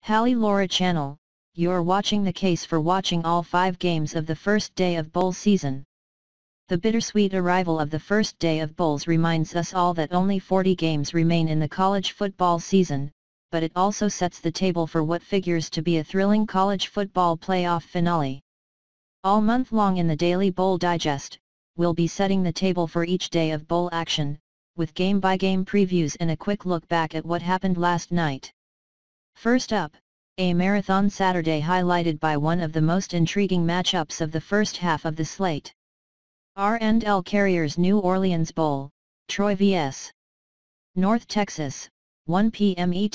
Hallie Laura Channel, you're watching the case for watching all 5 games of the first day of bowl season. The bittersweet arrival of the first day of bowls reminds us all that only 40 games remain in the college football season, but it also sets the table for what figures to be a thrilling college football playoff finale. All month long in the Daily Bowl Digest, we'll be setting the table for each day of bowl action, with game-by-game previews and a quick look back at what happened last night. First up, a marathon Saturday highlighted by one of the most intriguing matchups of the first half of the slate. R&L Carriers New Orleans Bowl, Troy vs. North Texas, 1 p.m. ET,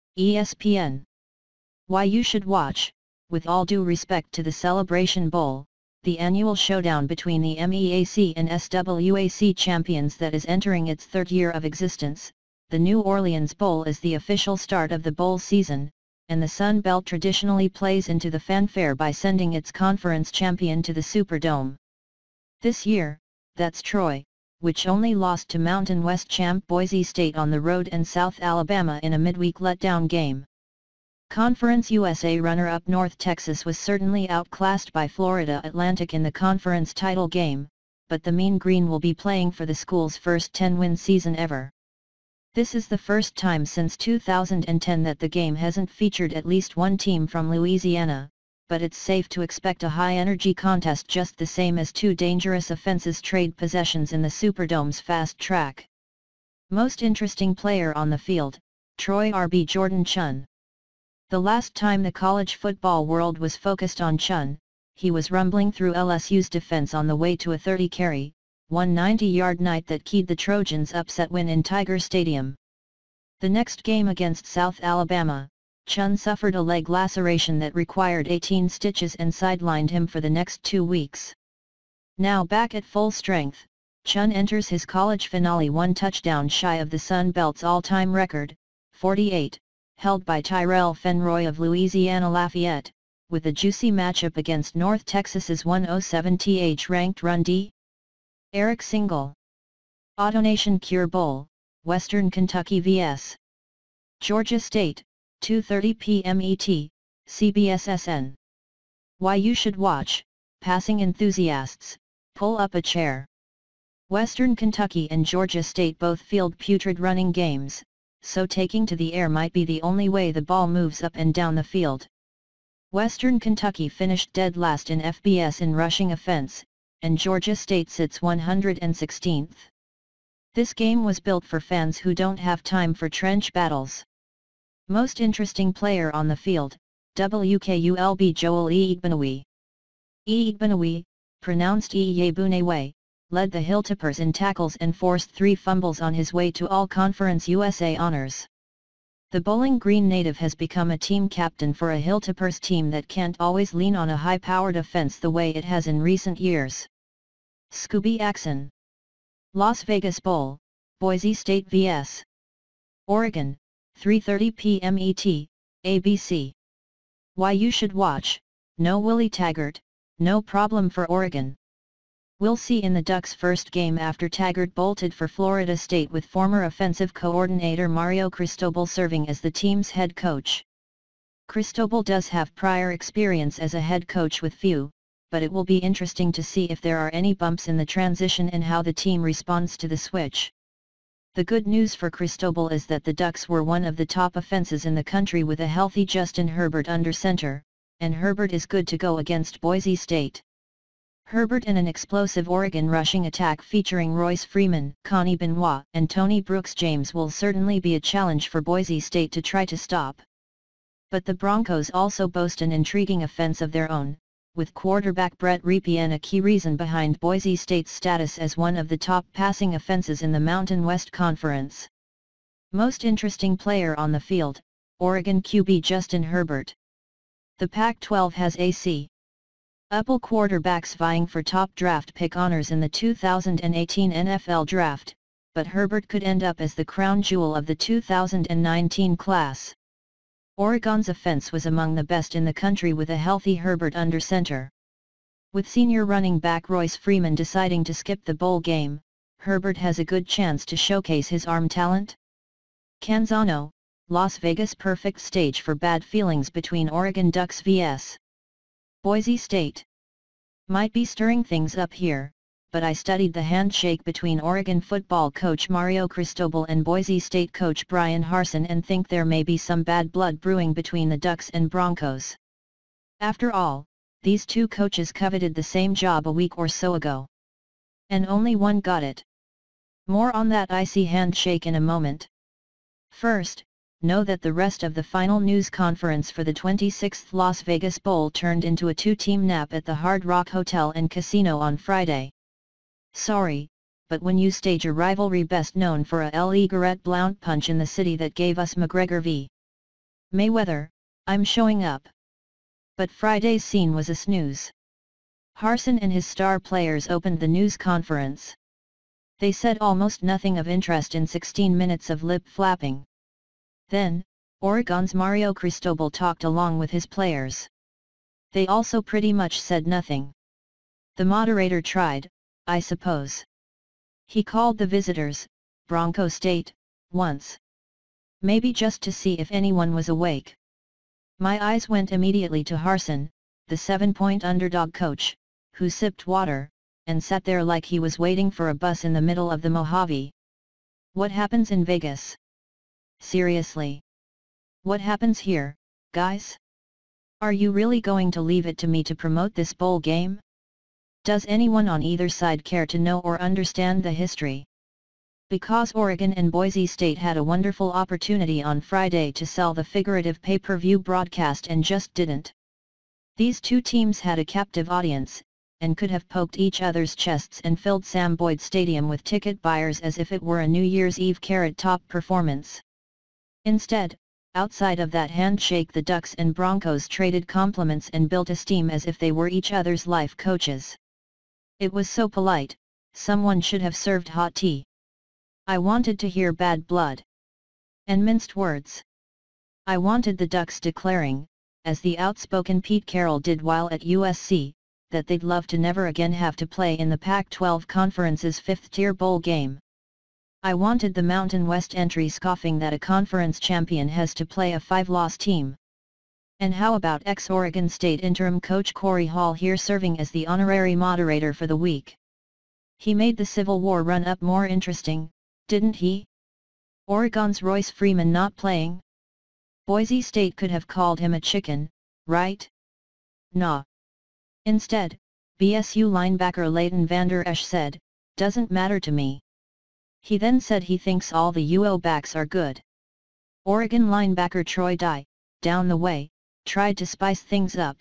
ESPN. Why you should watch. With all due respect to the Celebration Bowl, the annual showdown between the MEAC and SWAC champions that is entering its 3rd year of existence, the New Orleans Bowl is the official start of the bowl season, and the Sun Belt traditionally plays into the fanfare by sending its conference champion to the Superdome. This year, that's Troy, which only lost to Mountain West champ Boise State on the road and South Alabama in a midweek letdown game. Conference USA runner-up North Texas was certainly outclassed by Florida Atlantic in the conference title game, but the Mean Green will be playing for the school's first 10-win season ever. This is the first time since 2010 that the game hasn't featured at least one team from Louisiana, but it's safe to expect a high-energy contest just the same as 2 dangerous offenses trade possessions in the Superdome's fast track. Most interesting player on the field, Troy RB Jordan Chunn. The last time the college football world was focused on Chunn, he was rumbling through LSU's defense on the way to a 30-carry, 190-yard night that keyed the Trojans' upset win in Tiger Stadium. The next game against South Alabama, Chunn suffered a leg laceration that required 18 stitches and sidelined him for the next 2 weeks. Now back at full strength, Chunn enters his college finale 1 touchdown shy of the Sun Belt's all-time record, 48, held by Tyrell Fenroy of Louisiana Lafayette, with a juicy matchup against North Texas's 107th ranked Run D. Eric Single. AutoNation Cure Bowl, Western Kentucky vs. Georgia State, 2:30 p.m. ET, CBS/SN. Why you should watch, passing enthusiasts, pull up a chair. Western Kentucky and Georgia State both field putrid running games, so taking to the air might be the only way the ball moves up and down the field. Western Kentucky finished dead last in FBS in rushing offense, and Georgia State sits 116th. This game was built for fans who don't have time for trench battles. Most interesting player on the field, WKULB Joel Igbinowe. Igbinowe, pronounced Iyebunewe, led the Hilltoppers in tackles and forced 3 fumbles on his way to All-Conference USA honors. The Bowling Green native has become a team captain for a Hilltoppers team that can't always lean on a high-powered offense the way it has in recent years. Scooby Axon. Las Vegas Bowl, Boise State vs. Oregon, 3:30 p.m. ET, ABC. Why you should watch, no Willie Taggart, no problem for Oregon. We'll see in the Ducks' first game after Taggart bolted for Florida State with former offensive coordinator Mario Cristobal serving as the team's head coach. Cristobal does have prior experience as a head coach with few, but it will be interesting to see if there are any bumps in the transition and how the team responds to the switch. The good news for Cristobal is that the Ducks were one of the top offenses in the country with a healthy Justin Herbert under center, and Herbert is good to go against Boise State. Herbert and an explosive Oregon rushing attack featuring Royce Freeman, Connie Benoit, and Tony Brooks-James will certainly be a challenge for Boise State to try to stop. But the Broncos also boast an intriguing offense of their own, with quarterback Brett Ripien a key reason behind Boise State's status as one of the top passing offenses in the Mountain West Conference. Most interesting player on the field, Oregon QB Justin Herbert. The Pac-12 has AC. Apple quarterbacks vying for top draft pick honors in the 2018 NFL Draft, but Herbert could end up as the crown jewel of the 2019 class. Oregon's offense was among the best in the country with a healthy Herbert under center. With senior running back Royce Freeman deciding to skip the bowl game, Herbert has a good chance to showcase his arm talent. Canzano, Las Vegas perfect stage for bad feelings between Oregon Ducks vs. Boise State. Might be stirring things up here, but I studied the handshake between Oregon football coach Mario Cristobal and Boise State coach Brian Harsin and think there may be some bad blood brewing between the Ducks and Broncos. After all, these two coaches coveted the same job a week or so ago. And only one got it. More on that icy handshake in a moment. First, know that the rest of the final news conference for the 26th Las Vegas Bowl turned into a two-team nap at the Hard Rock Hotel and Casino on Friday. Sorry, but when you stage a rivalry best known for a LeGarrette Blount punch in the city that gave us McGregor v. Mayweather, I'm showing up. But Friday's scene was a snooze. Harsin and his star players opened the news conference. They said almost nothing of interest in 16 minutes of lip flapping. Then, Oregon's Mario Cristobal talked along with his players. They also pretty much said nothing. The moderator tried, I suppose. He called the visitors, Bronco State, once. Maybe just to see if anyone was awake. My eyes went immediately to Harsin, the 7-point underdog coach, who sipped water, and sat there like he was waiting for a bus in the middle of the Mojave. What happens in Vegas? Seriously. What happens here, guys? Are you really going to leave it to me to promote this bowl game? Does anyone on either side care to know or understand the history? Because Oregon and Boise State had a wonderful opportunity on Friday to sell the figurative pay-per-view broadcast and just didn't. These two teams had a captive audience, and could have poked each other's chests and filled Sam Boyd Stadium with ticket buyers as if it were a New Year's Eve Carrot Top performance. Instead, outside of that handshake, the Ducks and Broncos traded compliments and built a steam as if they were each other's life coaches. It was so polite, someone should have served hot tea. I wanted to hear bad blood. And minced words. I wanted the Ducks declaring, as the outspoken Pete Carroll did while at USC, that they'd love to never again have to play in the Pac-12 Conference's fifth-tier bowl game. I wanted the Mountain West entry scoffing that a conference champion has to play a 5-loss team. And how about ex-Oregon State interim coach Corey Hall here serving as the honorary moderator for the week? He made the Civil War run-up more interesting, didn't he? Oregon's Royce Freeman not playing? Boise State could have called him a chicken, right? Nah. Instead, BSU linebacker Leighton Vander Esch said, "Doesn't matter to me." He then said he thinks all the UO backs are good. Oregon linebacker Troy Dye, down the way, tried to spice things up.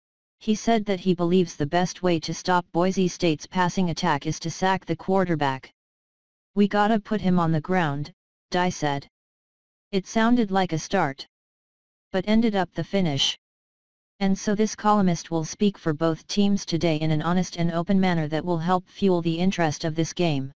He said that he believes the best way to stop Boise State's passing attack is to sack the quarterback. "We gotta put him on the ground," Dye said. It sounded like a start. But ended up the finish. And so this columnist will speak for both teams today in an honest and open manner that will help fuel the interest of this game.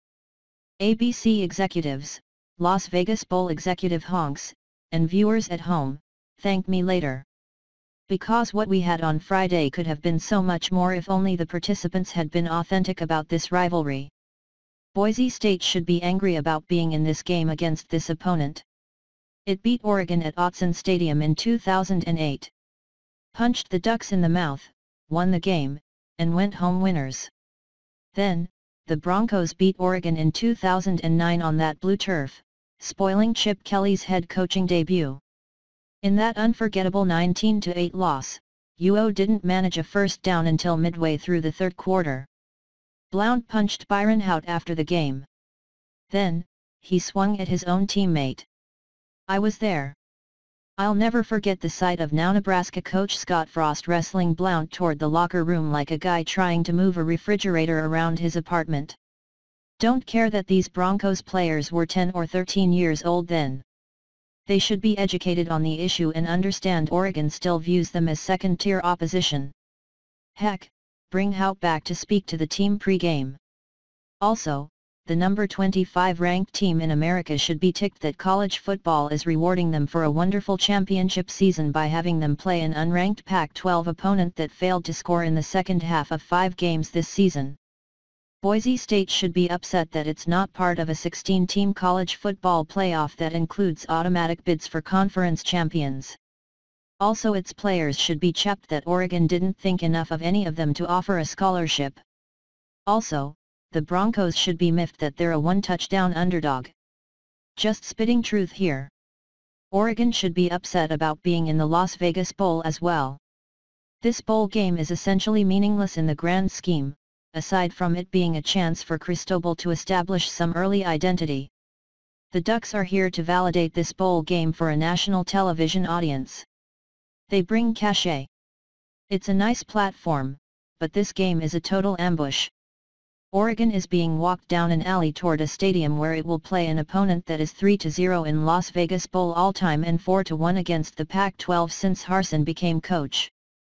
ABC executives, Las Vegas Bowl executive honks, and viewers at home, thank me later. Because what we had on Friday could have been so much more if only the participants had been authentic about this rivalry. Boise State should be angry about being in this game against this opponent. It beat Oregon at Autzen Stadium in 2008. Punched the Ducks in the mouth, won the game, and went home winners. Then, the Broncos beat Oregon in 2009 on that blue turf, spoiling Chip Kelly's head coaching debut. In that unforgettable 19-8 loss, UO didn't manage a first down until midway through the third quarter. Blount punched Byron Hout after the game. Then, he swung at his own teammate. I was there. I'll never forget the sight of now Nebraska coach Scott Frost wrestling Blount toward the locker room like a guy trying to move a refrigerator around his apartment. Don't care that these Broncos players were 10 or 13 years old then. They should be educated on the issue and understand Oregon still views them as second-tier opposition. Heck, bring Hout back to speak to the team pre-game. Also, the number 25 ranked team in America should be ticked that college football is rewarding them for a wonderful championship season by having them play an unranked Pac-12 opponent that failed to score in the second half of 5 games this season. Boise State should be upset that it's not part of a 16-team college football playoff that includes automatic bids for conference champions. Also, its players should be chapped that Oregon didn't think enough of any of them to offer a scholarship. Also, the Broncos should be miffed that they're a one-touchdown underdog. Just spitting truth here. Oregon should be upset about being in the Las Vegas Bowl as well. This bowl game is essentially meaningless in the grand scheme, aside from it being a chance for Cristobal to establish some early identity. The Ducks are here to validate this bowl game for a national television audience. They bring cachet. It's a nice platform, but this game is a total ambush. Oregon is being walked down an alley toward a stadium where it will play an opponent that is 3-0 in Las Vegas Bowl all-time and 4-1 against the Pac-12 since Harsin became coach.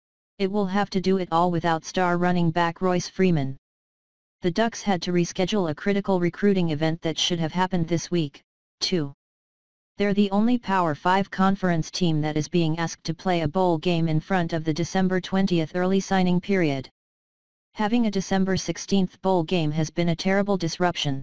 It will have to do it all without star running back Royce Freeman. The Ducks had to reschedule a critical recruiting event that should have happened this week, too. They're the only Power 5 conference team that is being asked to play a bowl game in front of the December 20th early signing period. Having a December 16th bowl game has been a terrible disruption.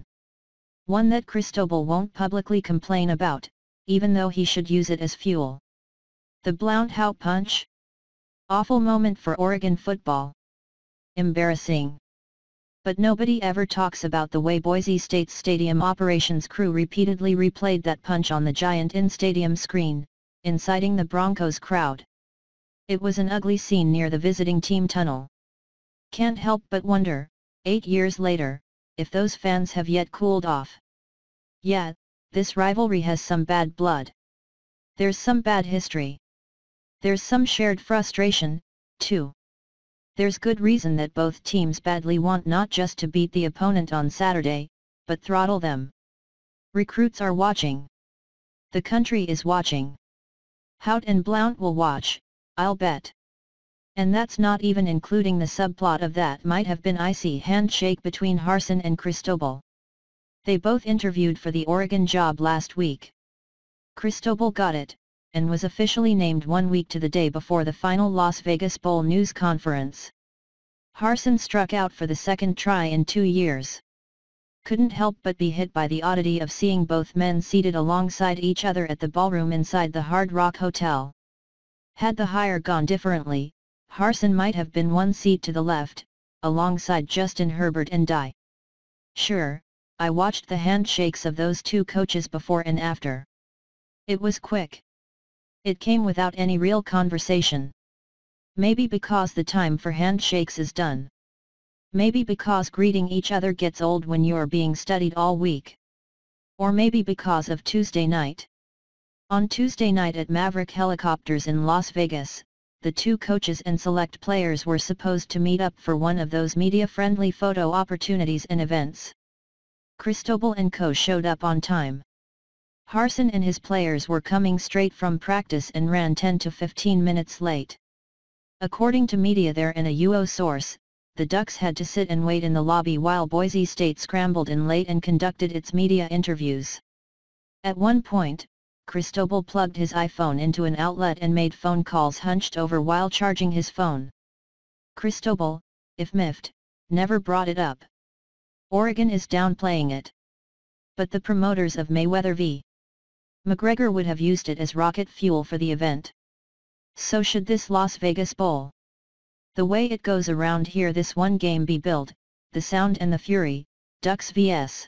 One that Cristobal won't publicly complain about, even though he should use it as fuel. The Blount How punch? Awful moment for Oregon football. Embarrassing. But nobody ever talks about the way Boise State's stadium operations crew repeatedly replayed that punch on the giant in-stadium screen, inciting the Broncos crowd. It was an ugly scene near the visiting team tunnel. Can't help but wonder, 8 years later, if those fans have yet cooled off. Yeah, this rivalry has some bad blood. There's some bad history. There's some shared frustration, too. There's good reason that both teams badly want not just to beat the opponent on Saturday, but throttle them. Recruits are watching. The country is watching. Hout and Blount will watch, I'll bet. And that's not even including the subplot of that might have been icy handshake between Harsin and Cristobal. They both interviewed for the Oregon job last week. Cristobal got it, and was officially named 1 week to the day before the final Las Vegas Bowl news conference. Harsin struck out for the second try in 2 years. Couldn't help but be hit by the oddity of seeing both men seated alongside each other at the ballroom inside the Hard Rock Hotel. Had the hire gone differently, Harsin might have been 1 seat to the left, alongside Justin Herbert and Dye. Sure, I watched the handshakes of those two coaches before and after. It was quick. It came without any real conversation. Maybe because the time for handshakes is done. Maybe because greeting each other gets old when you're being studied all week. Or maybe because of Tuesday night. On Tuesday night at Maverick Helicopters in Las Vegas, the two coaches and select players were supposed to meet up for one of those media-friendly photo opportunities and events. Cristobal and co showed up on time. Harsin and his players were coming straight from practice and ran 10 to 15 minutes late. According to media there and a UO source, the Ducks had to sit and wait in the lobby while Boise State scrambled in late and conducted its media interviews. At one point, Cristobal plugged his iPhone into an outlet and made phone calls hunched over while charging his phone. Cristobal, if miffed, never brought it up. Oregon is downplaying it. But the promoters of Mayweather v. McGregor would have used it as rocket fuel for the event. So should this Las Vegas Bowl. The way it goes around here, this one game be built, the sound and the fury, Ducks vs.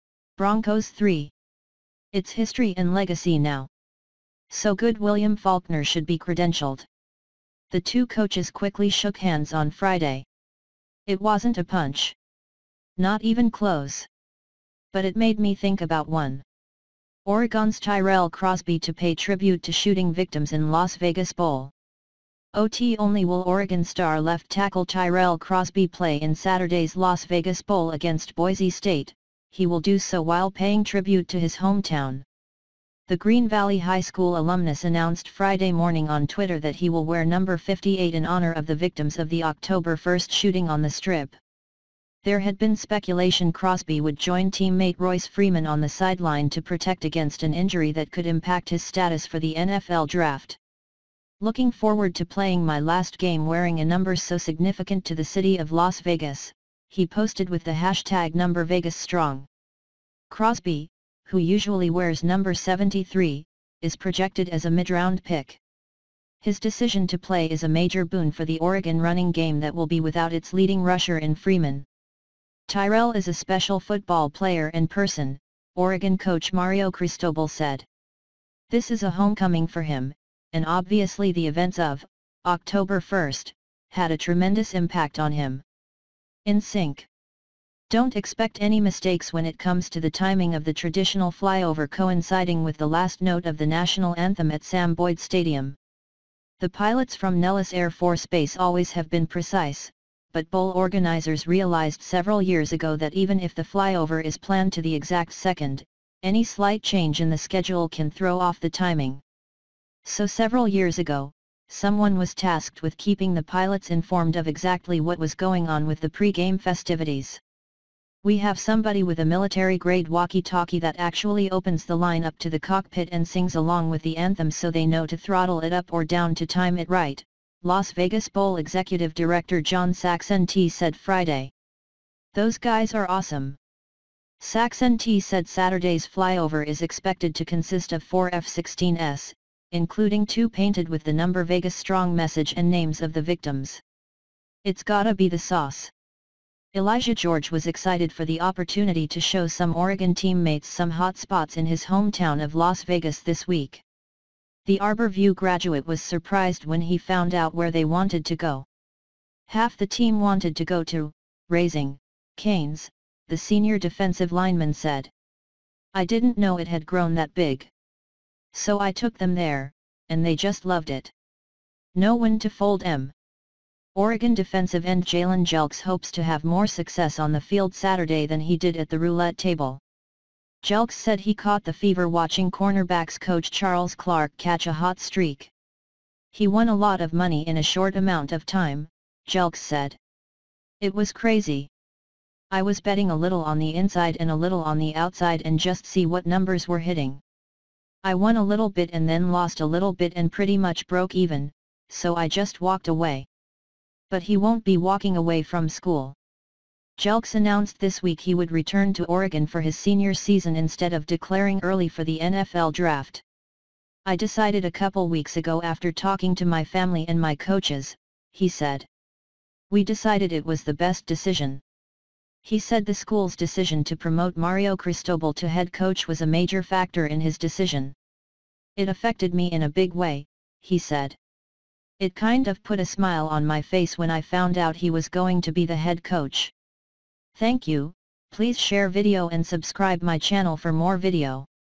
Broncos 3. It's history and legacy now. So good William Faulkner should be credentialed. The two coaches quickly shook hands on Friday. It wasn't a punch. Not even close. But it made me think about one. Oregon's Tyrell Crosby to pay tribute to shooting victims in Las Vegas Bowl. OT only will Oregon star left tackle Tyrell Crosby play in Saturday's Las Vegas Bowl against Boise State. He will do so while paying tribute to his hometown. The Green Valley High School alumnus announced Friday morning on Twitter that he will wear number 58 in honor of the victims of the October 1st shooting on the Strip. There had been speculation Crosby would join teammate Royce Freeman on the sideline to protect against an injury that could impact his status for the NFL draft. Looking forward to playing my last game wearing a number so significant to the city of Las Vegas, he posted with the hashtag #VegasStrong. Crosby, who usually wears number 73, is projected as a mid-round pick. His decision to play is a major boon for the Oregon running game that will be without its leading rusher in Freeman. Tyrell is a special football player and person, Oregon coach Mario Cristobal said. This is a homecoming for him, and obviously the events of October 1st had a tremendous impact on him. In sync. Don't expect any mistakes when it comes to the timing of the traditional flyover coinciding with the last note of the national anthem at Sam Boyd Stadium. The pilots from Nellis Air Force Base always have been precise, but bowl organizers realized several years ago that even if the flyover is planned to the exact second, any slight change in the schedule can throw off the timing. So several years ago, someone was tasked with keeping the pilots informed of exactly what was going on with the pre-game festivities. We have somebody with a military-grade walkie-talkie that actually opens the line up to the cockpit and sings along with the anthem so they know to throttle it up or down to time it right, Las Vegas Bowl Executive Director John Saxon-T said Friday. Those guys are awesome. Saxon-T said Saturday's flyover is expected to consist of 4 F-16s, including 2 painted with the number Vegas Strong message and names of the victims. It's gotta be the sauce. Elijah George was excited for the opportunity to show some Oregon teammates some hot spots in his hometown of Las Vegas this week. The Arbor View graduate was surprised when he found out where they wanted to go. Half the team wanted to go to Raising Cane's, the senior defensive lineman said. I didn't know it had grown that big. So I took them there, and they just loved it. Know when to fold 'em. Oregon defensive end Jalen Jelks hopes to have more success on the field Saturday than he did at the roulette table. Jelks said he caught the fever watching cornerbacks coach Charles Clark catch a hot streak. He won a lot of money in a short amount of time, Jelks said. It was crazy. I was betting a little on the inside and a little on the outside and just see what numbers were hitting. I won a little bit and then lost a little bit and pretty much broke even, so I just walked away. But he won't be walking away from school. Jelks announced this week he would return to Oregon for his senior season instead of declaring early for the NFL draft. I decided a couple weeks ago after talking to my family and my coaches, he said. We decided it was the best decision. He said the school's decision to promote Mario Cristobal to head coach was a major factor in his decision. It affected me in a big way, he said. It kind of put a smile on my face when I found out he was going to be the head coach. Thank you, please share video and subscribe my channel for more video.